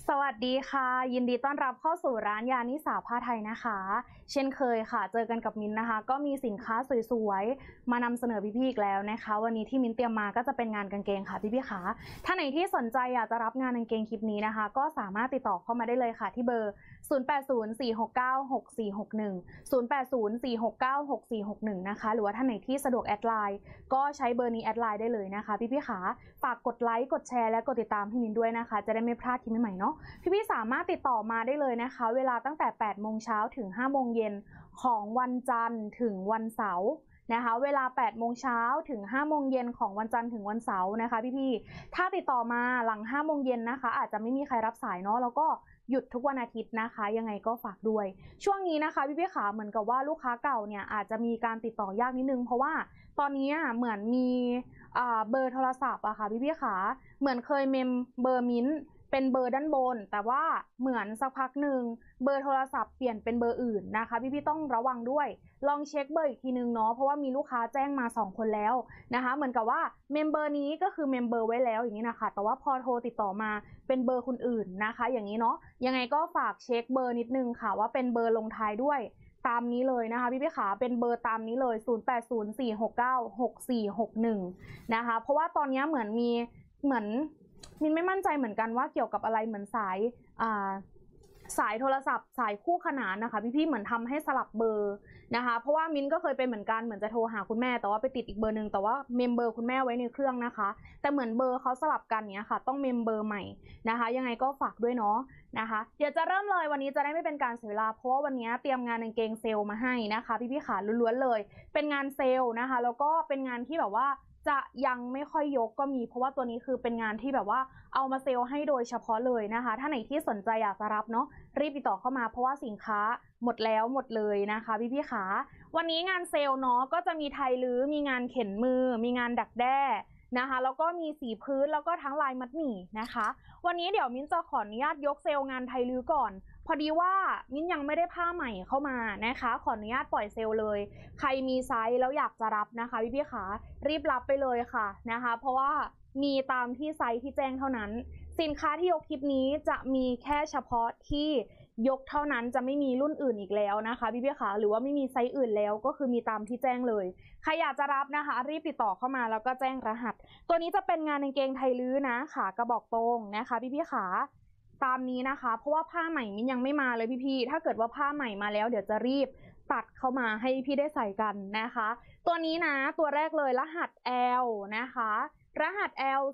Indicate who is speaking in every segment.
Speaker 1: สวัสดีค่ะยินดีต้อนรับเข้าสู่ร้านยานิสาผ้าไทยนะคะเช่นเคยค่ะเจอกันกับมิ้นนะคะก็มีสินค้าสวยๆมานำเสนอพี่ๆอีกแล้วนะคะวันนี้ที่มิ้นเตรียมมาก็จะเป็นงานกางเกงค่ะพี่ๆค่ะถ้าไหนที่สนใจอยากจะรับงานกางเกงคลิปนี้นะคะก็สามารถติดต่อเข้ามาได้เลยค่ะที่เบอร์0804696461 0804696461นะคะหรือว่าท่านไหนที่สะดวกแอดไลน์ก็ใช้เบอร์นี้แอดไลน์ได้เลยนะคะพี่ๆค่ะฝากกดไลค์กดแชร์และกดติดตามให้มิ้นด้วยนะคะจะได้ไม่พลาดคลิปใหม่ๆเนาะพี่ๆสามารถติดต่อมาได้เลยนะคะเวลาตั้งแต่8โมงเช้าถึง5โมงเย็นของวันจันทร์ถึงวันเสาร์นะคะเวลา8โมงเช้าถึง5โมงเย็นของวันจันทร์ถึงวันเสาร์นะคะพี่ๆถ้าติดต่อมาหลัง5โมงเย็นนะคะอาจจะไม่มีใครรับสายเนาะแล้วก็หยุดทุกวันอาทิตย์นะคะยังไงก็ฝากด้วยช่วงนี้นะคะพี่ๆขาเหมือนกับว่าลูกค้าเก่าเนี่ยอาจจะมีการติดต่อยากนิดนึงเพราะว่าตอนนี้เหมือนมีเบอร์โทรศัพท์อะค่ะพี่ๆขาเหมือนเคยเมมเบอร์มิ้นเป็นเบอร์ด้านบนแต่ว่าเหมือนสักพักหนึ่งเบอร์โทรศัพท์เปลี่ยนเป็นเบอร์อื่นนะคะพี่ๆต้องระวังด้วยลองเช็คเบอร์อีกทีนึงเนาะเพราะว่ามีลูกค้าแจ้งมา2คนแล้วนะคะเหมือนกับว่าเมมเบอร์นี้ก็คือเมมเบอร์ไว้แล้วอย่างนี้นะคะแต่ว่าพอโทรติดต่อมาเป็นเบอร์คนอื่นนะคะอย่างนี้เนาะยังไงก็ฝากเช็คเบอร์นิดนึงค่ะว่าเป็นเบอร์ลงท้ายด้วยตามนี้เลยนะคะพี่ขาเป็นเบอร์ตามนี้เลย0804696461นะคะเพราะว่าตอนนี้เหมือนมินไม่มั่นใจเหมือนกันว่าเกี่ยวกับอะไรเหมือนสายโทรศัพท์สายคู่ขนานนะคะพี่ๆเหมือนทำให้สลับเบอร์นะคะเพราะว่ามินก็เคยเป็นเหมือนกันเหมือนจะโทรหาคุณแม่แต่ว่าไปติดอีกเบอร์หนึ่งแต่ว่าเมมเบอร์คุณแม่ไว้ในเครื่องนะคะแต่เหมือนเบอร์เขาสลับกันเนี้ยค่ะต้องเมมเบอร์ใหม่นะคะยังไงก็ฝากด้วยเนาะนะคะเดี๋ยวจะเริ่มเลยวันนี้จะได้ไม่เป็นการเสียเวลาเพราะว่าวันนี้เตรียมงานกางเกงเซลล์มาให้นะคะพี่ๆขาล้วนๆเลยเป็นงานเซลล์นะคะแล้วก็เป็นงานที่แบบว่าจะยังไม่ค่อยยกก็มีเพราะว่าตัวนี้คือเป็นงานที่แบบว่าเอามาเซลล์ให้โดยเฉพาะเลยนะคะถ้าไหนที่สนใจอยากจะรับเนาะรีบติดต่อเข้ามาเพราะว่าสินค้าหมดแล้วหมดเลยนะคะพี่ๆขาวันนี้งานเซลล์เนาะก็จะมีไทยลื้อมีงานเข็นมือมีงานดักแด้นะคะแล้วก็มีสีพื้นแล้วก็ทั้งลายมัดหมี่นะคะวันนี้เดี๋ยวมิ้นจะขออนุญาตยกเซลล์งานไทยลื้อก่อนพอดีว่ามิ้นยังไม่ได้ผ้าใหม่เข้ามานะคะขออนุญาตปล่อยเซลล์เลยใครมีไซส์แล้วอยากจะรับนะคะพี่ๆขารีบรับไปเลยค่ะนะคะเพราะว่ามีตามที่ไซส์ที่แจ้งเท่านั้นสินค้าที่ยกคลิปนี้จะมีแค่เฉพาะที่ยกเท่านั้นจะไม่มีรุ่นอื่นอีกแล้วนะคะพี่ๆขาหรือว่าไม่มีไซส์อื่นแล้วก็คือมีตามที่แจ้งเลยใครอยากจะรับนะคะรีบติดต่อเข้ามาแล้วก็แจ้งรหัสตัวนี้จะเป็นงานกางเกงไทยลื้อนะขากระบอกตรงนะคะพี่ๆขาตามนี้นะคะเพราะว่าผ้าใหม่มิ้นยังไม่มาเลยพี่ๆถ้าเกิดว่าผ้าใหม่มาแล้วเดี๋ยวจะรีบตัดเข้ามาให้พี่ได้ใส่กันนะคะตัวนี้นะตัวแรกเลยรหัส L นะคะรหัส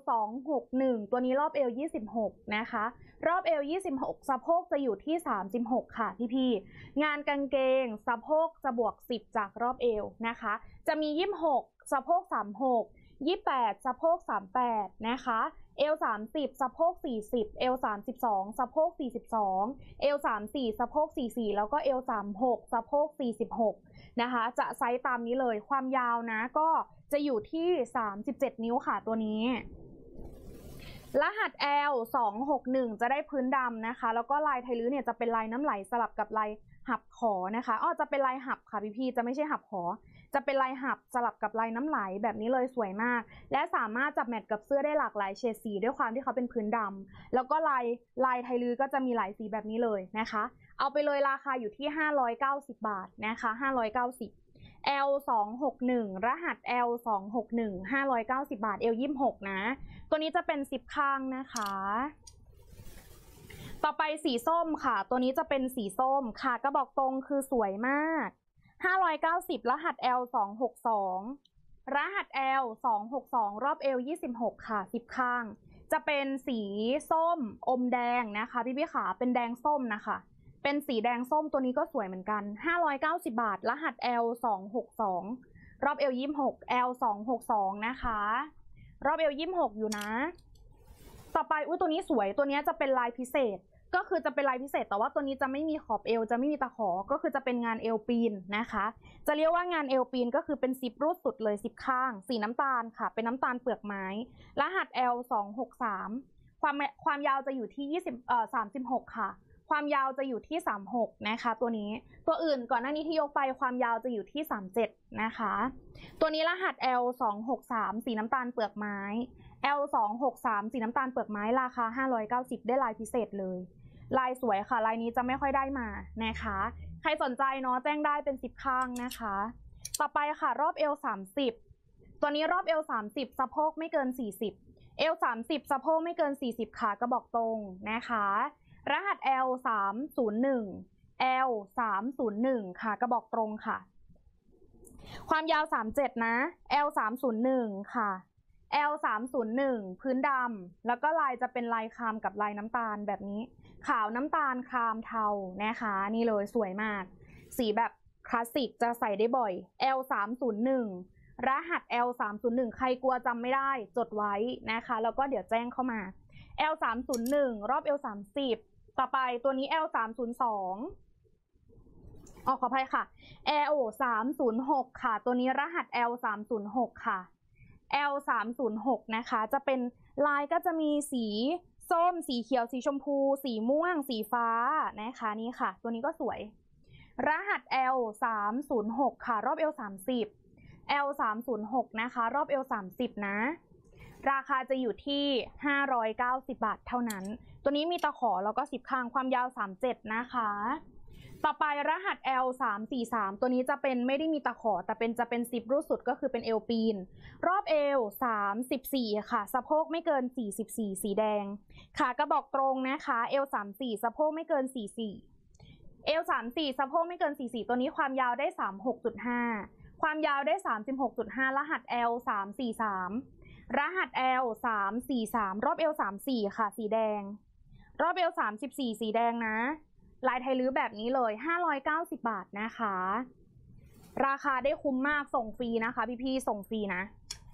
Speaker 1: L261 ตัวนี้รอบ L 26นะคะรอบ L 26สะโพกจะอยู่ที่36ค่ะพี่ๆงานกางเกงสะโพกจะบวก10จากรอบ L นะคะจะมี26สะโพก36 28สะโพก38นะคะเอว30สะโพก40เอว32สะโพก42เอว34สะโพก44แล้วก็เอว36สะโพก46นะคะจะไซส์ตามนี้เลยความยาวนะก็จะอยู่ที่37นิ้วค่ะตัวนี้รหัส L 261จะได้พื้นดำนะคะแล้วก็ลายไทลื้อเนี่ยจะเป็นลายน้ำไหลสลับกับลายหับขอนะคะจะเป็นลายหับค่ะพี่ๆจะไม่ใช่หับขอจะเป็นลายหับสลับกับลายน้ำไหลแบบนี้เลยสวยมากและสามารถจับแมทกับเสื้อได้หลากหลายเฉดสีด้วยความที่เขาเป็นพื้นดำแล้วก็ลายไทลื้อก็จะมีหลายสีแบบนี้เลยนะคะเอาไปเลยราคาอยู่ที่590บาทนะคะ590 L261 รหัส L261 590บาท L26 นะตัวนี้จะเป็นซิปข้างนะคะต่อไปสีส้มค่ะตัวนี้จะเป็นสีส้มค่ะกระบอกตรงคือสวยมาก590รหัส L262 รหัส L262 รอบ L26 ค่ะซิปข้างจะเป็นสีส้มอมแดงนะคะพี่ขาเป็นแดงส้มนะคะเป็นสีแดงส้มตัวนี้ก็สวยเหมือนกัน590บาทรหัส L262 รอบ L26 L262 นะคะรอบ L26 อยู่นะต่อไปตัวนี้สวยตัวนี้จะเป็นลายพิเศษก็คือจะเป็นลายพิเศษแต่ว่าตัวนี้จะไม่มีขอบเอวจะไม่มีตะขอก็คือจะเป็นงานเอวปีนนะคะจะเรียกว่างานเอวปีนก็คือเป็นซิปรูดสุดเลยซิปข้างสีน้ำตาลค่ะเป็นน้ำตาลเปลือกไม้รหัส L263ความยาวจะอยู่ที่36ค่ะความยาวจะอยู่ที่36นะคะตัวนี้ตัวอื่นก่อนหน้านี้ที่ยกไปความยาวจะอยู่ที่37นะคะตัวนี้รหัส L263 สีน้ำตาลเปลือกไม้ L263 สีน้ำตาลเปลือกไม้ราคา590ได้ลายพิเศษเลยลายสวยค่ะลายนี้จะไม่ค่อยได้มานะคะใครสนใจเนาะแจ้งได้เป็น10ข้างนะคะต่อไปค่ะรอบ L30 ตัวนี้รอบ L30 สะโพกไม่เกิน40 L30 สะโพกไม่เกิน40ขากระบอกตรงนะคะรหัส L301 L301 ค่ะกระบอกตรงค่ะความยาว37นะ L301 ค่ะ L301 พื้นดำแล้วก็ลายจะเป็นลายครามกับลายน้ำตาลแบบนี้ขาวน้ำตาลครามเทานะคะนี่เลยสวยมากสีแบบคลาสสิกจะใส่ได้บ่อย L301 รหัส L301 ใครกลัวจำไม่ได้จดไว้นะคะแล้วก็เดี๋ยวแจ้งเข้ามา L301 รอบ L30 ต่อไปตัวนี้ L302 ขออภัยค่ะ L306 ค่ะตัวนี้รหัส L306 ค่ะ L306 นะคะจะเป็นลายก็จะมีสีส้มสีเขียวสีชมพูสีม่วงสีฟ้านะคะนี่ค่ะตัวนี้ก็สวยรหัส L306 ค่ะรอบ L30 L306 นะคะรอบ L30 นะราคาจะอยู่ที่590 บาทเท่านั้นตัวนี้มีตะขอแล้วก็10ข้างความยาว37นะคะต่อไปรหัส L343 ตัวนี้จะเป็นไม่ได้มีตะขอแต่จะเป็นซิปรูดสุดก็คือเป็นเอวปีนรอบเอว34ค่ะสะโพกไม่เกิน44สีแดงขากระบอกตรงนะคะเอว34สะโพกไม่เกิน44เอว34สะโพกไม่เกิน44ตัวนี้ความยาวได้36.5ความยาวได้36.5รหัส L343รหัส L343รอบ L34 ค่ะสีแดงรอบ L34 สีแดงนะลายไทยลื้อแบบนี้เลย590 บาทนะคะราคาได้คุ้มมากส่งฟรีนะคะพี่ๆส่งฟรีนะ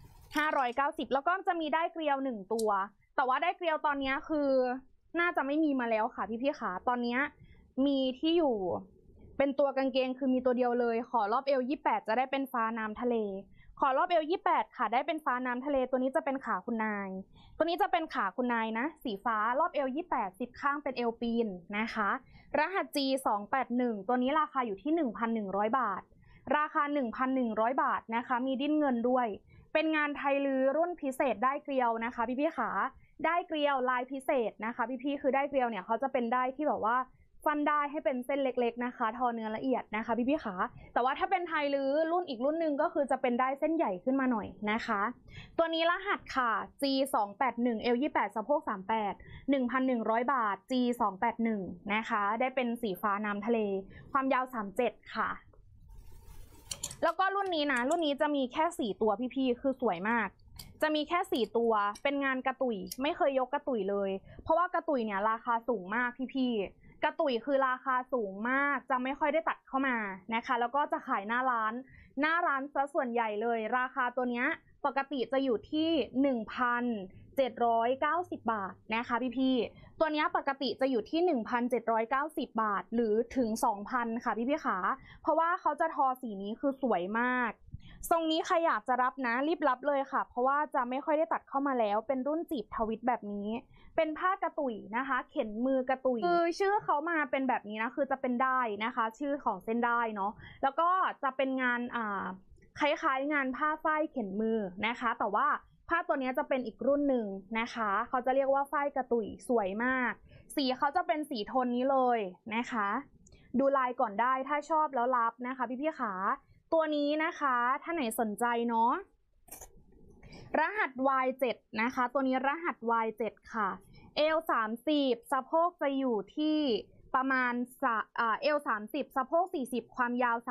Speaker 1: 590แล้วก็จะมีได้เกลียว1ตัวแต่ว่าได้เกลียวตอนนี้คือน่าจะไม่มีมาแล้วค่ะพี่ๆค่ะตอนนี้มีที่อยู่เป็นตัวกางเกงคือมีตัวเดียวเลยขอรอบ L28 จะได้เป็นฟ้าน้ำทะเลขอรอบ L28 ค่ะได้เป็นฟ้าน้ำทะเลตัวนี้จะเป็นขาคุณนายตัวนี้จะเป็นขาคุณนายนะสีฟ้ารอบ L28 10ข้างเป็นเอวปีนนะคะรหัส G281 ตัวนี้ราคาอยู่ที่ 1,100 บาทราคา 1,100 บาทนะคะมีดิ้นเงินด้วยเป็นงานไทยลื้อรุ่นพิเศษได้เกลียวนะคะพี่ๆขาได้เกลียวลายพิเศษนะคะพี่ๆคือได้เกลียวเนี่ยเขาจะเป็นได้ที่แบบว่าฟันได้ให้เป็นเส้นเล็กๆนะคะทอเนื้อละเอียดนะคะพี่ๆขาแต่ว่าถ้าเป็นไทยลื้อรุ่นอีกรุ่นหนึ่งก็คือจะเป็นได้เส้นใหญ่ขึ้นมาหน่อยนะคะตัวนี้รหัสค่ะ G281 L28 สะโพก38 1,100 บาท G281 นะคะได้เป็นสีฟ้าน้ำทะเลความยาว37ค่ะแล้วก็รุ่นนี้นะรุ่นนี้จะมีแค่4ตัวพี่ๆคือสวยมากจะมีแค่4ตัวเป็นงานกระตุยไม่เคยยกกระตุยเลยเพราะว่ากระตุยเนี่ยราคาสูงมากพี่ๆกระตุยคือราคาสูงมากจะไม่ค่อยได้ตัดเข้ามานะคะแล้วก็จะขายหน้าร้านซะส่วนใหญ่เลยราคาตัวเนี้ยปกติจะอยู่ที่ 1,790 บาทนะคะพี่ๆตัวนี้ปกติจะอยู่ที่ 1,790 บาทหรือถึง 2,000 ค่ะพี่ๆขาเพราะว่าเขาจะทอสีนี้คือสวยมากทรงนี้ใครอยากจะรับนะรีบรับเลยค่ะเพราะว่าจะไม่ค่อยได้ตัดเข้ามาแล้วเป็นรุ่นจีบทวิตแบบนี้เป็นผ้ากระตุยนะคะเข็นมือกระตุยคือชื่อเขามาเป็นแบบนี้นะคือจะเป็นได้นะคะชื่อของเส้นได้เนาะแล้วก็จะเป็นงานคล้ายๆงานผ้าฝ้ายเข็นมือนะคะแต่ว่าผ้าตัวนี้จะเป็นอีกรุ่นหนึ่งนะคะเขาจะเรียกว่าฝ้ายกระตุยสวยมากสีเขาจะเป็นสีโทนนี้เลยนะคะดูลายก่อนได้ถ้าชอบแล้วรับนะคะพี่ๆขาตัวนี้นะคะถ้าไหนสนใจเนาะรหัส Y7 นะคะตัวนี้รหัส Y7 ค่ะ L30 สะโพกจะอยู่ที่ประมาณL30 สะโพก40ความยาว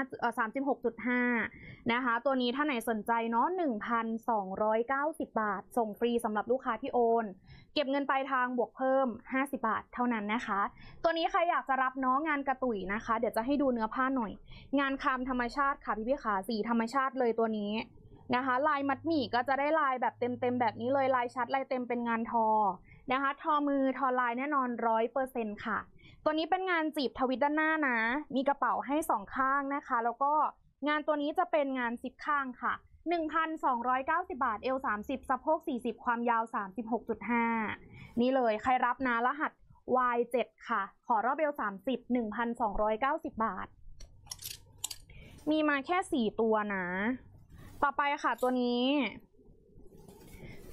Speaker 1: 36.5นะคะตัวนี้ถ้าไหนสนใจเนาะ 1,290 บาทส่งฟรีสำหรับลูกค้าที่โอนเก็บเงินปลายทางบวกเพิ่ม50 บาทเท่านั้นนะคะตัวนี้ใครอยากจะรับเนาะงานกระตุยนะคะเดี๋ยวจะให้ดูเนื้อผ้าหน่อยงานคามธรรมชาติค่ะพี่ๆขาสีธรรมชาติเลยตัวนี้นะคะลายมัดหมี่ก็จะได้ลายแบบเต็มแบบนี้เลยลายชัดลายเต็มเป็นงานทอนะคะทอมือทอลายแน่นอน 100% ค่ะตัวนี้เป็นงานจีบทวิตด้านหน้านะมีกระเป๋าให้2ข้างนะคะแล้วก็งานตัวนี้จะเป็นงาน10ข้างค่ะ 1,290 บาท L30 สะโพก40ความยาว 36.5 นี่เลยใครรับนะรหัส Y7 ค่ะขอรอบ L30 1,290 บาทมีมาแค่4ตัวนะต่อไปค่ะตัวนี้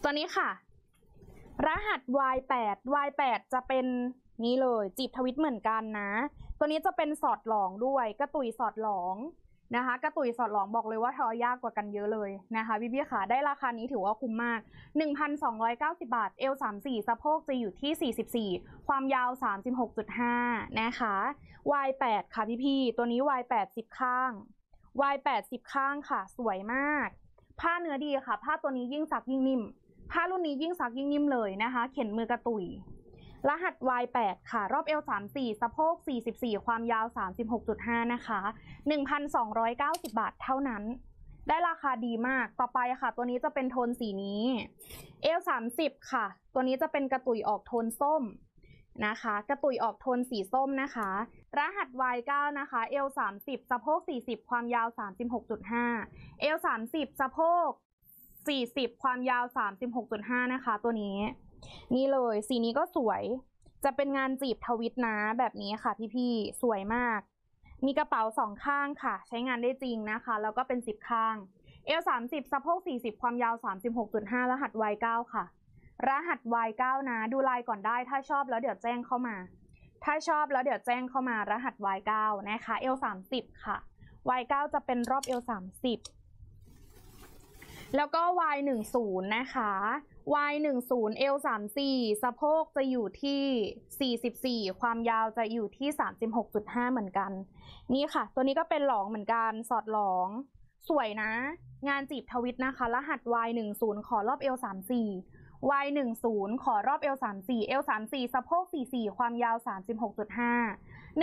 Speaker 1: ตัวนี้ค่ะรหัส Y8 Y8 จะเป็นนี้เลยจีบทวิตเหมือนกันนะตัวนี้จะเป็นสอดหลองด้วยกระตุยสอดหลองนะคะกระตุยสอดหลองบอกเลยว่าทอยากกว่ากันเยอะเลยนะคะพี่ๆค่ะได้ราคานี้ถือว่าคุ้มมาก 1,290 บาทเอว34สะโพกจะอยู่ที่44ความยาว 36.5 นะคะ Y8 ค่ะพี่ๆตัวนี้ Y8 10ข้าง Y8 10ข้างค่ะสวยมากผ้าเนื้อดีค่ะผ้าตัวนี้ยิ่งซักยิ่งนิ่มผ้ารุ่นนี้ยิ่งซักยิ่งนิ่มเลยนะคะเข็นมือกระตุยรหัส Y8 ค่ะรอบเอว34สะโพก44ความยาว 36.5 นะคะ 1,290 บาทเท่านั้นได้ราคาดีมากต่อไปค่ะตัวนี้จะเป็นโทนสีนี้เอว30ค่ะตัวนี้จะเป็นกระตุยออกโทนส้มนะคะกระตุยออกโทนสีส้มนะคะรหัส Y9 นะคะเอว30สะโพก40ความยาว 36.5 เอว30สะโพก40ความยาว 36.5 นะคะตัวนี้นี่เลยสีนี้ก็สวยจะเป็นงานจีบทวิตนะแบบนี้ค่ะพี่ๆสวยมากมีกระเป๋า2ข้างค่ะใช้งานได้จริงนะคะแล้วก็เป็น10ข้างเอว30สะโพก40ความยาว 36.5 รหัส Y9 ค่ะรหัส Y9 นะดูลายก่อนได้ถ้าชอบแล้วเดี๋ยวแจ้งเข้ามารหัส Y9 นะคะเอว30ค่ะ Y9 จะเป็นรอบเอว30แล้วก็ Y10 นะคะ Y10 เอว34สะโพกจะอยู่ที่44ความยาวจะอยู่ที่ 36.5 เหมือนกันนี่ค่ะตัวนี้ก็เป็นหลองเหมือนกันสอดหลองสวยนะงานจีบทวิตนะคะรหัส Y10 ขอรอบเอว34 Y10 ขอรอบเอว34เอว34สะโพก44ความยาว 36.5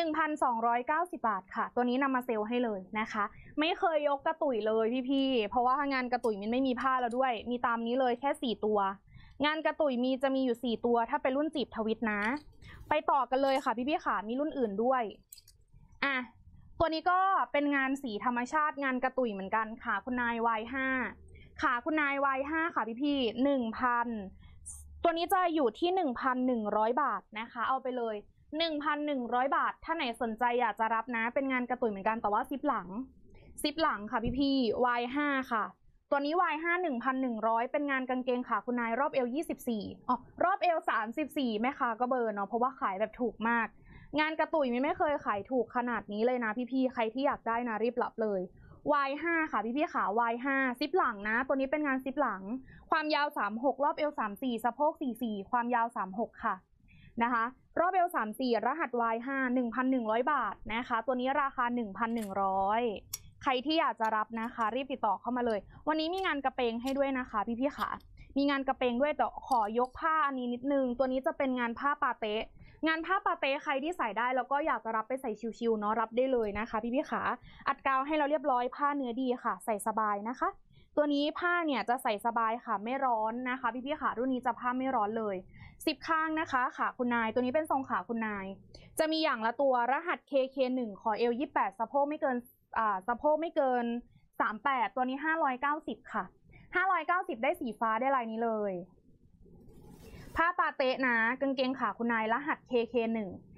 Speaker 1: 1,290 บาทค่ะตัวนี้นำมาเซลล์ให้เลยนะคะไม่เคยยกกระตุยเลยพี่ๆเพราะว่างานกระตุยมันไม่มีผ้าแล้วด้วยมีตามนี้เลยแค่4ตัวงานกระตุยจะมีอยู่4ตัวถ้าเป็นรุ่นจีบทวิตนะไปต่อกันเลยค่ะพี่ๆค่ะมีรุ่นอื่นด้วยอ่ะตัวนี้ก็เป็นงานสีธรรมชาติงานกระตุยเหมือนกันค่ะคุณนาย Y5 ค่ะคุณนาย Y5 ค่ะพี่ๆ 1,000 ตัวนี้จะอยู่ที่ 1,100 บาทนะคะเอาไปเลย1,100 บาทถ้าไหนสนใจอยากจะรับนะเป็นงานกระตุยเหมือนกันแต่ว่าซิปหลังค่ะพี่ๆ Y5 ค่ะตัวนี้ Y5 1,100 เป็นงานกางเกงขาคุณนายรอบเอว24อ๋อรอบเอว34แม่ค้าก็เบอร์เนาะเพราะว่าขายแบบถูกมากงานกระตุยไม่เคยขายถูกขนาดนี้เลยนะพี่ๆใครที่อยากได้นะรีบรับเลย Y5 ค่ะพี่ๆขา Y5 ซิปหลังนะตัวนี้เป็นงานซิปหลังความยาว36รอบเอว34สะโพก44ความยาว36ค่ะนะคะรอบเอว34รหัส Y5 1,100 บาทนะคะตัวนี้ราคา 1,100 ใครที่อยากจะรับนะคะรีบติดต่อเข้ามาเลยวันนี้มีงานกระเปงให้ด้วยนะคะพี่ๆค่ะมีงานกระเปงด้วยแต่ขอยกผ้าอันนี้นิดนึงตัวนี้จะเป็นงานผ้าปาเต๊ะงานผ้าปาเต้ใครที่ใส่ได้แล้วก็อยากจะรับไปใส่ชิวๆเนาะรับได้เลยนะคะพี่ๆขาอัดกาวให้เราเรียบร้อยผ้าเนื้อดีค่ะใส่สบายนะคะตัวนี้ผ้าเนี่ยจะใส่สบายค่ะไม่ร้อนนะคะพี่ๆขารุ่นนี้จะผ้าไม่ร้อนเลย10ข้างนะคะขาคุณนายตัวนี้เป็นทรงขาคุณนายจะมีอย่างละตัวรหัส KK1 ขอเอว28สะโพกไม่เกิน38ตัวนี้590ค่ะ590ได้สีฟ้าได้ลายนี้เลยผ้าปาเต๊ะนะกางเกงขาคุณนายรหัส KK1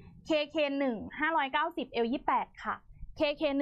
Speaker 1: 590เอว28ค่ะ KK1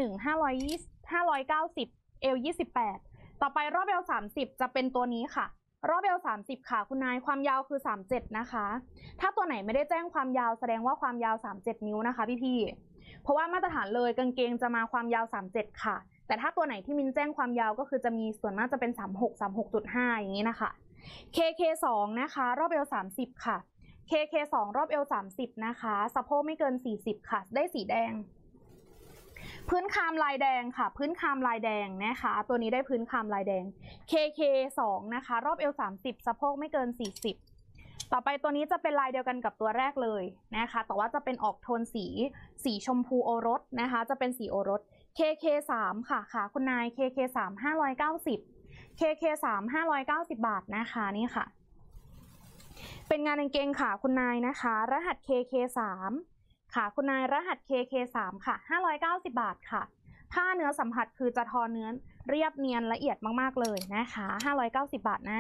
Speaker 1: 590เอว28ต่อไปรอบเอว30จะเป็นตัวนี้ค่ะรอบเอว30ค่ะคุณนายความยาวคือ37นะคะถ้าตัวไหนไม่ได้แจ้งความยาวแสดงว่าความยาว37นิ้วนะคะพี่ๆเพราะว่ามาตรฐานเลยกางเกงจะมาความยาว37ค่ะแต่ถ้าตัวไหนที่มินแจ้งความยาวก็คือจะมีส่วนมากจะเป็น36 36.5อย่างนี้นะคะKK2 นะคะรอบเอว30ค่ะ KK2 รอบเอว30นะคะสะโพกไม่เกิน40ค่ะได้สีแดงพื้นคามลายแดงค่ะพื้นคามลายแดงนะคะตัวนี้ได้พื้นคามลายแดง KK2 นะคะรอบเอว30สะโพกไม่เกิน40ต่อไปตัวนี้จะเป็นลายเดียวกันกับตัวแรกเลยนะคะแต่ว่าจะเป็นออกโทนสีชมพูโอรสนะคะจะเป็นสีโอรส KK3 ค่ะค่ะคุณนาย KK3 590 KK3 590 บาทนะคะนี่ค่ะเป็นงานกางเกงขาคุณนายนะคะรหัส KK3 ค่ะคุณนายรหัส KK3 ค่ะ590 บาทค่ะผ้าเนื้อสัมผัสคือจะทอเนื้อเรียบเนียนละเอียดมากๆเลยนะคะ590 บาทนะ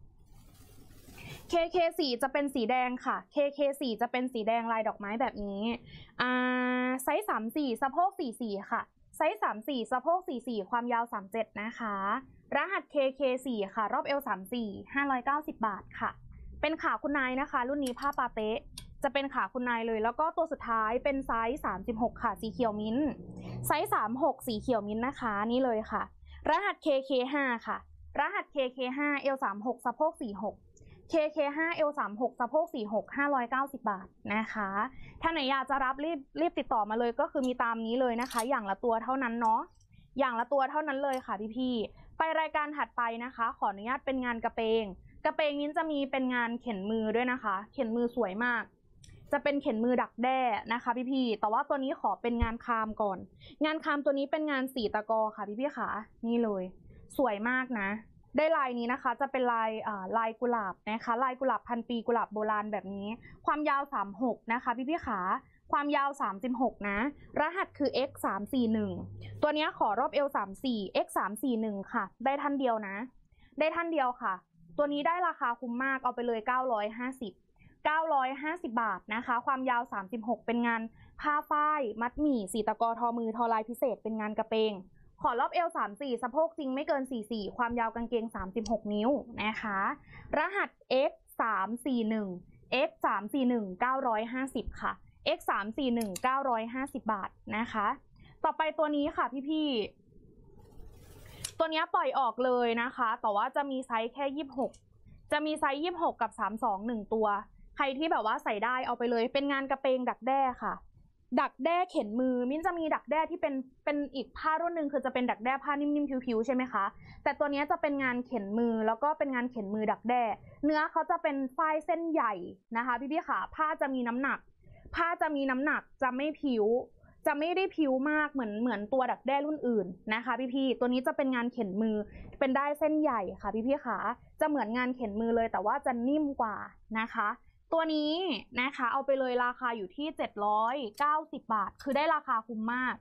Speaker 1: KK4 จะเป็นสีแดงค่ะ KK4 จะเป็นสีแดงลายดอกไม้แบบนี้ไซส์34สะโพก44ค่ะไซส์34สะโพก44ความยาว37นะคะรหัส KK4 ค่ะรอบเอว34 590 บาทค่ะเป็นขาคุณนายนะคะรุ่นนี้ผ้าปาเต๊ะจะเป็นขาคุณนายเลยแล้วก็ตัวสุดท้ายเป็นไซส์36ค่ะสีเขียวมิ้นไซส์36สีเขียวมิ้นนะคะนี่เลยค่ะรหัส KK5 ค่ะรหัส KK5 เอว36สะโพก46 KK5 เอล36สะโพก46 590 บาทนะคะถ้าไหนอยากจะรับรีบติดต่อมาเลยก็คือมีตามนี้เลยนะคะอย่างละตัวเท่านั้นเนาะอย่างละตัวเท่านั้นเลยค่ะพี่ๆไปรายการถัดไปนะคะขออนุญาตเป็นงานกระเปงนี้จะมีเป็นงานเข็นมือด้วยนะคะเข็นมือสวยมากจะเป็นเข็นมือดักแด้นะคะพี่ๆแต่ว่าตัวนี้ขอเป็นงานคามก่อนงานคามตัวนี้เป็นงานสีตะกอค่ะพี่ๆค่ะนี่เลยสวยมากนะได้ลายนี้นะคะจะเป็นลายกุหลาบนะคะลายกุหลาบพันปีกุหลาบโบราณแบบนี้ความยาว36นะคะพี่ๆขาความยาว36นะรหัสคือ x 341ตัวนี้ขอรอบเอว34 x 341ค่ะได้ท่านเดียวนะได้ท่านเดียวค่ะตัวนี้ได้ราคาคุ้มมากเอาไปเลย950 บาทนะคะความยาว36เป็นงานผ้าฝ้ายมัดหมี่สีตะกอทอมือทอลายพิเศษเป็นงานกระเปงขอรอบเอว34สะโพกจริงไม่เกิน44ความยาวกางเกง36นิ้วนะคะรหัส x 341 x 341 950ค่ะ x 341 950 บาทนะคะต่อไปตัวนี้ค่ะพี่ๆตัวนี้ปล่อยออกเลยนะคะแต่ว่าจะมีไซส์แค่26จะมีไซส์26กับ32 1ตัวใครที่แบบว่าใส่ได้เอาไปเลยเป็นงานกระเปงดักแด้ค่ะดักแด้เข็นมือมิ้นจะมีดักแด้ที่เป็นอีกผ้ารุ่นหนึ่งคือจะเป็นดักแด้ผ้านิ่มๆผิวๆใช่ไหมคะแต่ตัวนี้จะเป็นงานเข็นมือแล้วก็เป็นงานเข็นมือดักแด้เนื้อเขาจะเป็นฝ้ายเส้นใหญ่นะคะพี่ๆค่ะผ้าจะมีน้ำหนักจะไม่ผิวจะไม่ได้ผิวมากเหมือนตัวดักแด้รุ่นอื่นนะคะพี่ๆตัวนี้จะเป็นงานเข็นมือเป็นได้เส้นใหญ่ค่ะพี่ๆค่ะจะเหมือนงานเข็นมือเลยแต่ว่าจะนิ่มกว่านะคะตัวนี้นะคะเอาไปเลยราคาอยู่ที่790 บาทคือได้ราคาคุ้มมาก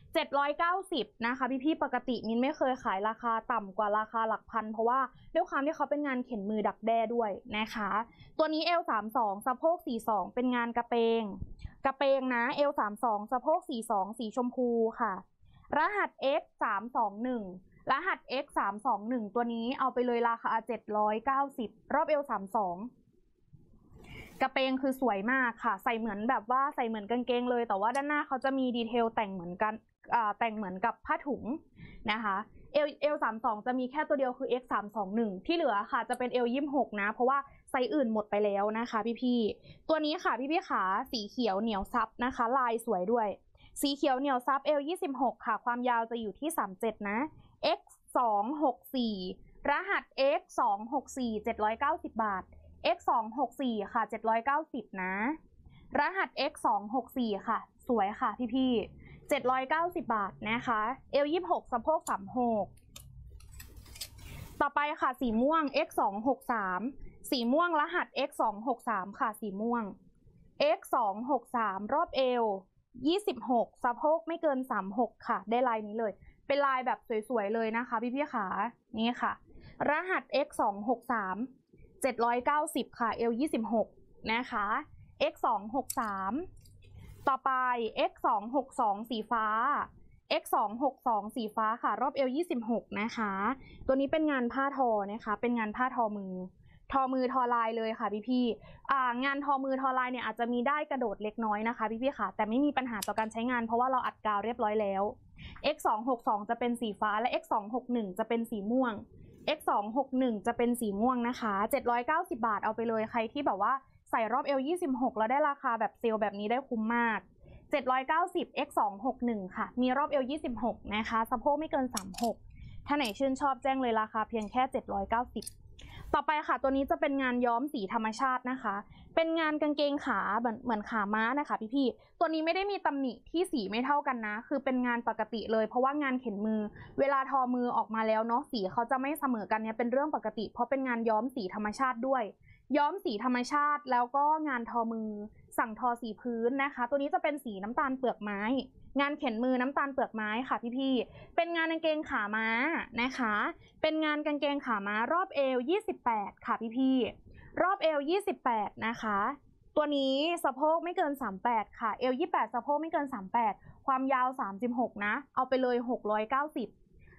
Speaker 1: 790นะคะพี่ๆปกติมินไม่เคยขายราคาต่ำกว่าราคาหลักพันเพราะว่าด้วยความที่เขาเป็นงานเข็นมือดักแด้ด้วยนะคะตัวนี้เอล32สะโพก42เป็นงานกระเปงนะเอล32สะโพก42สีชมพูค่ะรหัส x 321รหัส x 321ตัวนี้เอาไปเลยราคา790รอบเอล32กระเปงคือสวยมากค่ะใส่เหมือนแบบว่าใส่เหมือนกางเกงเลยแต่ว่าด้านหน้าเขาจะมีดีเทลแต่งเหมือนกันแต่งเหมือนกับผ้าถุงนะคะเอล32จะมีแค่ตัวเดียวคือ x 321ที่เหลือค่ะจะเป็นเอล26นะเพราะว่าไซส์อื่นหมดไปแล้วนะคะพี่ๆตัวนี้ค่ะพี่ๆขาสีเขียวเหนียวซับนะคะลายสวยด้วยสีเขียวเหนียวซับเอล26ค่ะความยาวจะอยู่ที่37นะ x 264รหัส x 264 790 บาทx 264ค่ะ790นะรหัส x 264ค่ะสวยค่ะพี่790 บาทนะคะเอล26สะโพก36ต่อไปค่ะสีม่วง x 263สีม่วงรหัส x 263ค่ะสีม่วง x 263รอบเอว26สะโพกไม่เกิน36ค่ะได้ลายนี้เลยเป็นลายแบบสวยๆเลยนะคะพี่ๆขานี่ค่ะรหัส x 263 790ค่ะเอล26นะคะ x 263ต่อไป x 262สีฟ้า x 262สีฟ้าค่ะรอบเอล26นะคะตัวนี้เป็นงานผ้าทอนะคะเป็นงานผ้าทอมือทอลายเลยค่ะพี่ๆงานทอมือทอลายเนี่ยอาจจะมีได้กระโดดเล็กน้อยนะคะพี่ๆค่ะแต่ไม่มีปัญหาต่อการใช้งานเพราะว่าเราอัดกาวเรียบร้อยแล้ว x 262จะเป็นสีฟ้าและ x 261จะเป็นสีม่วงx 261จะเป็นสีม่วงนะคะ790 บาทเอาไปเลยใครที่แบบว่าใส่รอบเอล26แล้วได้ราคาแบบเซลล์แบบนี้ได้คุ้มมาก790 x 261ค่ะมีรอบเอล26นะคะสะโพกไม่เกิน36ถ้าไหนชื่นชอบแจ้งเลยราคาเพียงแค่790ต่อไปค่ะตัวนี้จะเป็นงานย้อมสีธรรมชาตินะคะเป็นงานกางเกงขาเหมือนขาม้านะคะพี่ๆตัวนี้ไม่ได้มีตำหนิที่สีไม่เท่ากันนะคือเป็นงานปกติเลยเพราะว่างานเข็นมือเวลาทอมือออกมาแล้วเนาะสีเขาจะไม่เสมอกันเนี่ยเป็นเรื่องปกติเพราะเป็นงานย้อมสีธรรมชาติด้วยย้อมสีธรรมชาติแล้วก็งานทอมือสั่งทอสีพื้นนะคะตัวนี้จะเป็นสีน้ำตาลเปลือกไม้งานเข็นมือน้ำตาลเปลือกไม้ค่ะพี่ๆเป็นงานกางเกงขาม้านะคะเป็นงานกางเกงขาม้ารอบเอว28ค่ะพี่ๆรอบเอว28นะคะตัวนี้สะโพกไม่เกิน38ค่ะเอว28สะโพกไม่เกิน38ความยาว36นะเอาไปเลย690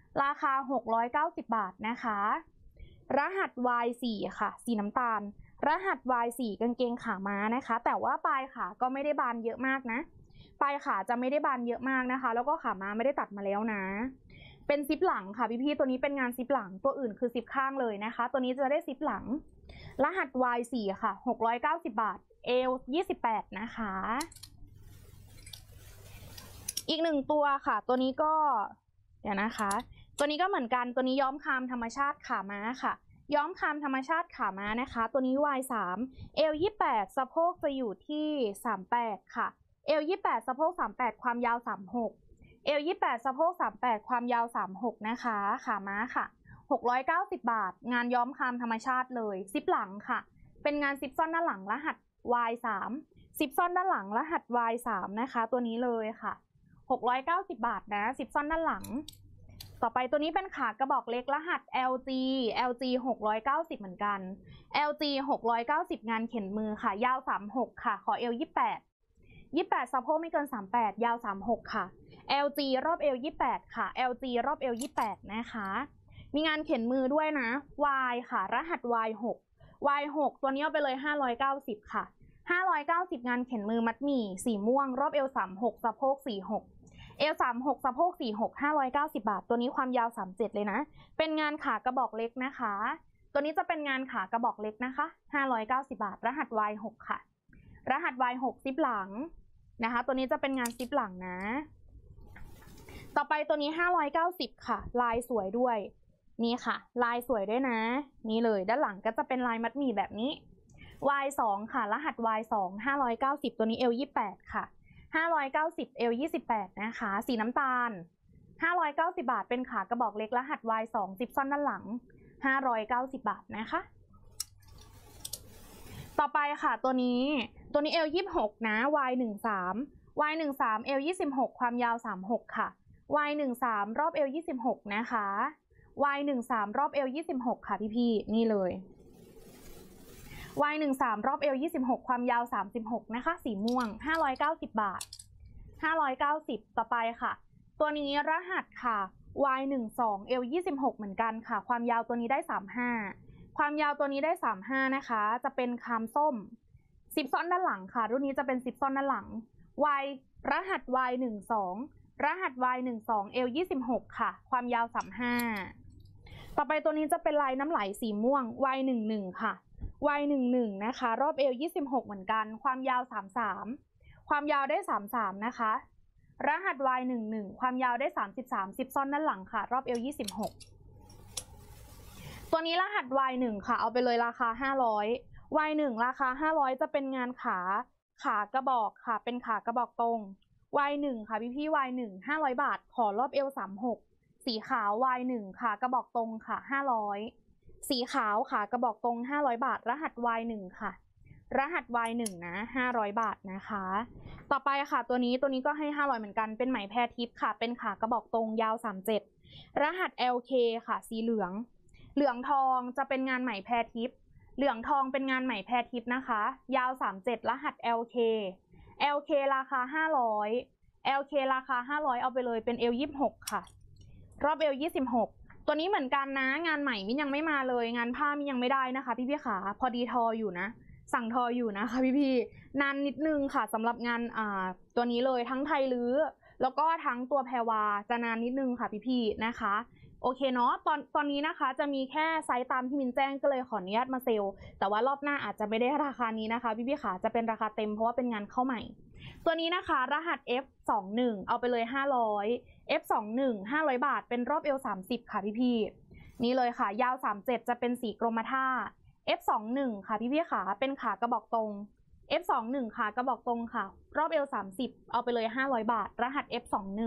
Speaker 1: ราคา690 บาทนะคะรหัส Y4 ค่ะสีน้ำตาลรหัส Y4 กางเกงขาม้านะคะแต่ว่าปลายขาก็ไม่ได้บานเยอะมากนะปลายขาจะไม่ได้บานเยอะมากนะคะแล้วก็ขาม้าไม่ได้ตัดมาแล้วนะเป็นซิปหลังค่ะพี่ๆตัวนี้เป็นงานซิปหลังตัวอื่นคือซิปข้างเลยนะคะตัวนี้จะได้ซิปหลังรหัส Y4 ค่ะ690 บาทเอว28นะคะอีกหนึ่งตัวค่ะตัวนี้ก็เดี๋ยวนะคะตัวนี้ก็เหมือนกันตัวนี้ย้อมคามธรรมชาติขาม้าค่ะย้อมคามธรรมชาติขาม้านะคะตัวนี้ Y3 เอว28สะโพกจะอยู่ที่38ค่ะเอว28สะโพก38ความยาว36เอว28สะโพก38ความยาว36นะคะขาม้าค่ะ690 บาทงานย้อมคามธรรมชาติเลยซิปหลังค่ะเป็นงานซิปซ่อนด้านหลังรหัส Y3 ซิปซ่อนด้านหลังรหัส Y3 นะคะตัวนี้เลยค่ะ690 บาทนะซิปซ่อนด้านหลังต่อไปตัวนี้เป็นขากระบอกเล็กรหัส LG 690เหมือนกัน LG 690งานเข็นมือค่ะยาว36ค่ะขอเอว28สะโพกไม่เกิน38ยาว36ค่ะ LG รอบเอว28ค่ะ LG รอบเอว28นะคะมีงานเข็นมือด้วยนะ Y ค่ะรหัส Y6 ตัวนี้เอาไปเลย590ค่ะ590งานเข็นมือมัดหมี่สีม่วงรอบเอว36สะโพก46เอว36สะโพก46 590 บาทตัวนี้ความยาว37เลยนะเป็นงานขากระบอกเล็กนะคะตัวนี้จะเป็นงานขากระบอกเล็กนะคะ590 บาทรหัส Y6 ค่ะรหัส Y6 ซิปหลังนะคะตัวนี้จะเป็นงานซิปหลังนะต่อไปตัวนี้590ค่ะลายสวยด้วยนี่ค่ะลายสวยด้วยนะนี่เลยด้านหลังก็จะเป็นลายมัดหมี่แบบนี้ Y2 ค่ะรหัส Y2 590ตัวนี้เอว28ค่ะ590เอว28นะคะสีน้ำตาล590 บาทเป็นขากระบอกเล็กรหัส Y2 ซิปซ่อนด้านหลัง590 บาทนะคะต่อไปค่ะตัวนี้เอว26นะ Y13 เอว26ความยาว36ค่ะ Y13 รอบเอว26นะคะ Y13 รอบเอว26ค่ะพี่ๆนี่เลย Y13 รอบเอว26ความยาว36นะคะสีม่วง590 บาท590ต่อไปค่ะตัวนี้รหัสค่ะ Y12 เอว26เหมือนกันค่ะความยาวตัวนี้ได้35ความยาวตัวนี้ได้35นะคะจะเป็นคามส้มซิปซ่อนด้านหลังค่ะรุ่นนี้จะเป็นซิปซ่อนด้านหลัง Y รหัส Y12 รหัส Y12 เอว26ค่ะความยาว35ต่อไปตัวนี้จะเป็นลายน้ำไหลสีม่วง Y11 ค่ะY11 นะคะรอบเอว26เหมือนกันความยาว33ความยาวได้33นะคะรหัส Y11 ความยาวได้33ซิปซ่อนด้านหลังค่ะรอบเอว26ตัวนี้รหัส Y1 ค่ะเอาไปเลยราคา500 Y1 ราคา500จะเป็นงานขากระบอกค่ะเป็นขากระบอกตรง Y1 ค่ะพี่ๆ Y1 500 บาทขอรอบเอว36สีขาว Y1 ค่ะกระบอกตรงค่ะ500สีขาวค่ะกระบอกตรง500บาทรหัส Y1 ค่ะรหัส Y1 นะ500 บาทนะคะต่อไปค่ะตัวนี้ก็ให้500เหมือนกันเป็นไหมแพรทิพย์ค่ะเป็นขากระบอกตรงยาว37รหัส LK ค่ะสีเหลืองทองจะเป็นงานไหมแพรทิพย์เหลืองทองเป็นงานไหมแพรทิพย์นะคะยาว37รหัส LK ราคา500 LK ราคา500เอาไปเลยเป็นเอว26ค่ะรอบเอว26ตัวนี้เหมือนกันนะงานใหม่มิยังไม่มาเลยงานผ้ามิยังไม่ได้นะคะพี่ขาพอดีทออยู่นะสั่งทออยู่นะคะพี่นานนิดนึงค่ะสำหรับงานตัวนี้เลยทั้งไทยลื้อแล้วก็ทั้งตัวแพรวาจะนานนิดนึงค่ะพี่นะคะโอเคเนาะตอนนี้นะคะจะมีแค่ไซส์ตามที่มินแจ้งก็เลยขออนุญาตมาเซลล์แต่ว่ารอบหน้าอาจจะไม่ได้ราคานี้นะคะพี่ขาจะเป็นราคาเต็มเพราะว่าเป็นงานเข้าใหม่ตัวนี้นะคะรหัส F21 เอาไปเลย500 F21 500 บาทเป็นรอบเอว30ค่ะพี่นี่เลยค่ะยาว37จะเป็นสีกรมท่า F21 ค่ะพี่ขาเป็นขากระบอกตรง F21 ขากระบอกตรงค่ะรอบเอว30เอาไปเลย500บาทรหัส F21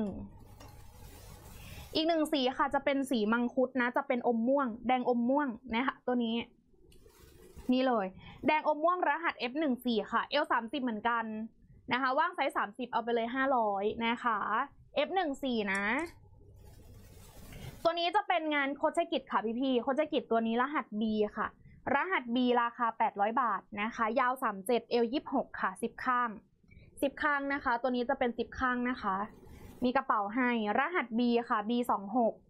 Speaker 1: อีกหนึ่งสีค่ะจะเป็นสีมังคุดนะจะเป็นอมม่วงแดงอมม่วงนะคะตัวนี้นี่เลยแดงอมม่วงรหัส F14 ค่ะเอว30เหมือนกันนะคะว่างไซส์30เอาไปเลย500นะคะ F14 นะตัวนี้จะเป็นงานโคชกิจค่ะพี่โคชกิจตัวนี้รหัส B ค่ะรหัส B ราคา800บาทนะคะยาว37เอว26ค่ะ10ข้างนะคะตัวนี้จะเป็น10ข้างนะคะมีกระเป๋าให้รหัส B ค่ะ B26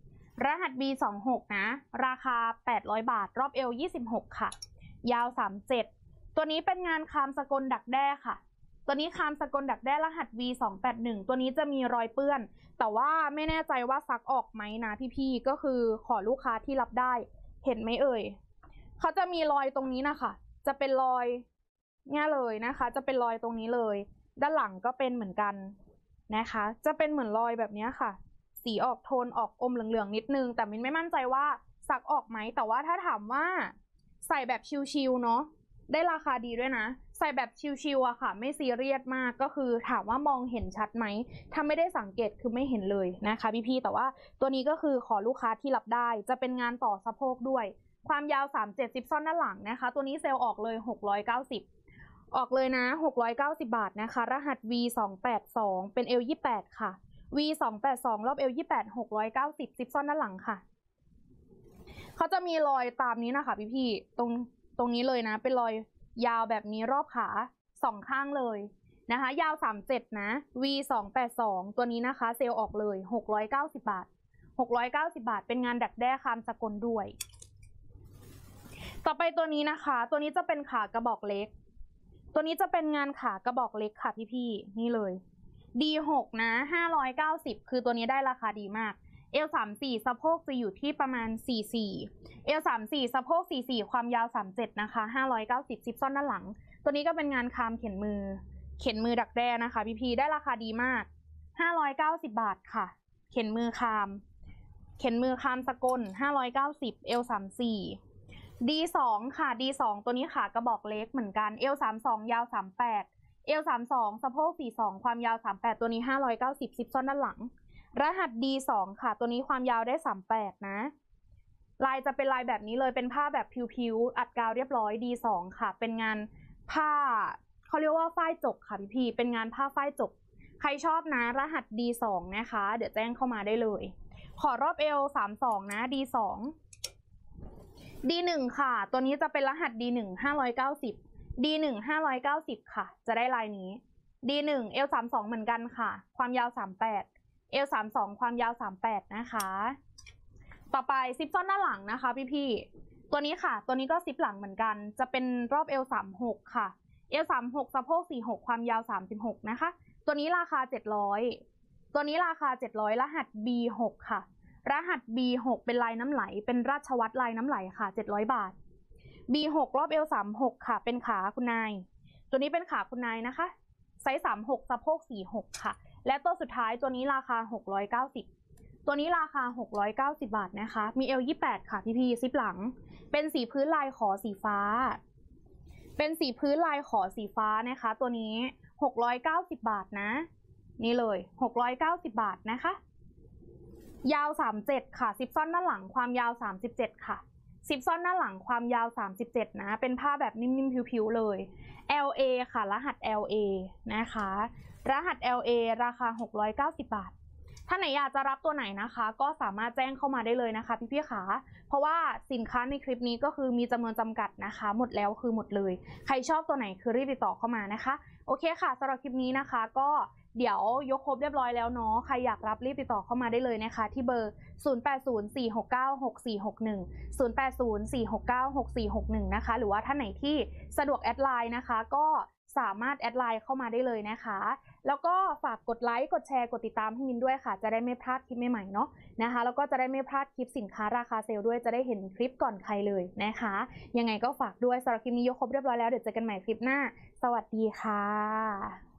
Speaker 1: รหัส B26 นะราคา800 บาทรอบเอว26ค่ะยาว37ตัวนี้เป็นงานคามสกลดักแด้ค่ะตัวนี้คามสกลดักแด้รหัส V281 ตัวนี้จะมีรอยเปื้อนแต่ว่าไม่แน่ใจว่าซักออกไหมนะพี่ๆก็คือขอลูกค้าที่รับได้เห็นไหมเอ่ยเขาจะมีรอยตรงนี้นะคะจะเป็นรอยเนี่ยเลยนะคะจะเป็นรอยตรงนี้เลยด้านหลังก็เป็นเหมือนกันนะคะจะเป็นเหมือนรอยแบบนี้ค่ะสีออกโทนออกอมเหลืองๆนิดนึงแต่มินไม่มั่นใจว่าซักออกไหมแต่ว่าถ้าถามว่าใส่แบบชิลๆเนาะได้ราคาดีด้วยนะใส่แบบชิลๆอะค่ะไม่ซีเรียสมากก็คือถามว่ามองเห็นชัดไหมถ้าไม่ได้สังเกตคือไม่เห็นเลยนะคะพี่ๆแต่ว่าตัวนี้ก็คือขอลูกค้าที่รับได้จะเป็นงานต่อสะโพกด้วยความยาว37ซิปซ่อนด้านหลังนะคะตัวนี้เซลล์ออกเลย690ออกเลยนะ690 บาทนะคะรหัส V282 เป็นเอล28ค่ะ V282 รอบเอล28 690ซิปซ่อนด้านหลังค่ะเขาจะมีรอยตามนี้นะคะพี่ๆตรงนี้เลยนะเป็นรอยยาวแบบนี้รอบขา2ข้างเลยนะคะยาว37นะ V282 ตัวนี้นะคะเซลล์ออกเลย690 บาท690 บาทเป็นงานดักแด้คามสกลด้วยต่อไปตัวนี้นะคะตัวนี้จะเป็นขากระบอกเล็กตัวนี้จะเป็นงานขากระบอกเล็กค่ะพี่ๆนี่เลย D6 นะ590คือตัวนี้ได้ราคาดีมากเอล34สะโพกจะอยู่ที่ประมาณ44เอล34สะโพก44ความยาว37นะคะ590ซิปซ่อนด้านหลังตัวนี้ก็เป็นงานคามเข็นมือดักแด้นะคะพี่ๆได้ราคาดีมาก590 บาทค่ะเข็นมือคามสกล590เอล34 D2 ค่ะ D2 ตัวนี้ขากระบอกเล็กเหมือนกันเอล32ยาว38เอล32สะโพก42ความยาว38ตัวนี้590ซิปซ่อนด้านหลังรหัส D2 ค่ะตัวนี้ความยาวได้38นะลายจะเป็นลายแบบนี้เลยเป็นผ้าแบบผิวๆอัดกาวเรียบร้อย D2 ค่ะเป็นงานผ้าเขาเรียกว่าฝ้ายจกค่ะพี่ๆเป็นงานผ้าฝ้ายจกใครชอบนะรหัส D2 นะคะเดี๋ยวแจ้งเข้ามาได้เลยขอรอบเอล32นะ D2 D1 ค่ะตัวนี้จะเป็นรหัส D1 590 D1 590ค่ะจะได้ลายนี้ D1 L32 เหมือนกันค่ะความยาว38 L32 ความยาว38นะคะต่อไปซิปซ่อนด้านหลังนะคะพี่ๆตัวนี้ค่ะตัวนี้ก็ซิปหลังเหมือนกันจะเป็นรอบ L36 ค่ะ L36 สะโพก46ความยาว36นะคะตัวนี้ราคา700ตัวนี้ราคา700รหัส B6 ค่ะรหัส B6 เป็นลายน้ำไหลเป็นราชวัตรลายน้ำไหลค่ะ700 บาท B6 รอบ L36 ค่ะเป็นขาคุณนายตัวนี้เป็นขาคุณนายนะคะไซส์36สะโพก46ค่ะและตัวสุดท้ายตัวนี้ราคา690ตัวนี้ราคา690 บาทนะคะมี L28 ค่ะพี่ซิปหลังเป็นสีพื้นลายขอสีฟ้าเป็นสีพื้นลายขอสีฟ้านะคะตัวนี้690 บาทนะนี่เลย690 บาทนะคะยาว37ค่ะซิปซ่อนด้านหลังความยาว37ค่ะซิปซ่อนด้านหลังความยาว37นะเป็นผ้าแบบนิ่มๆผิวๆเลย LA ค่ะรหัส LA นะคะรหัส LA ราคา690 บาทถ้าไหนอยากจะรับตัวไหนนะคะก็สามารถแจ้งเข้ามาได้เลยนะคะพี่ๆขาเพราะว่าสินค้าในคลิปนี้ก็คือมีจำนวนจำกัดนะคะหมดแล้วคือหมดเลยใครชอบตัวไหนคือรีบติดต่อเข้ามานะคะโอเคค่ะสำหรับคลิปนี้นะคะก็เดี๋ยวยกครบเรียบร้อยแล้วเนาะใครอยากรับรีบติดต่อเข้ามาได้เลยนะคะที่เบอร์0804696461 0804696461นะคะหรือว่าท่านไหนที่สะดวกแอดไลน์นะคะก็สามารถแอดไลน์เข้ามาได้เลยนะคะแล้วก็ฝากกดไลค์กดแชร์กดติดตามให้มินด้วยค่ะจะได้ไม่พลาดคลิปใหม่ๆเนาะนะคะแล้วก็จะได้ไม่พลาดคลิปสินค้าราคาเซลล์ด้วยจะได้เห็นคลิปก่อนใครเลยนะคะยังไงก็ฝากด้วยสำหรับคลิปนี้ยกครบเรียบร้อยแล้วเดี๋ยวเจอกันใหม่คลิปหน้าสวัสดีค่ะ